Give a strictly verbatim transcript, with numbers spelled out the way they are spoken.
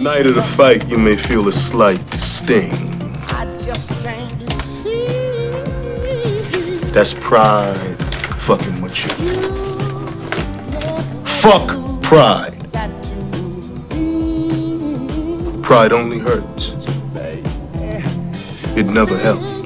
night of the fight, you may feel a slight sting. I just can't see. That's pride fucking with you. Fuck pride. Pride only hurts. It never helps.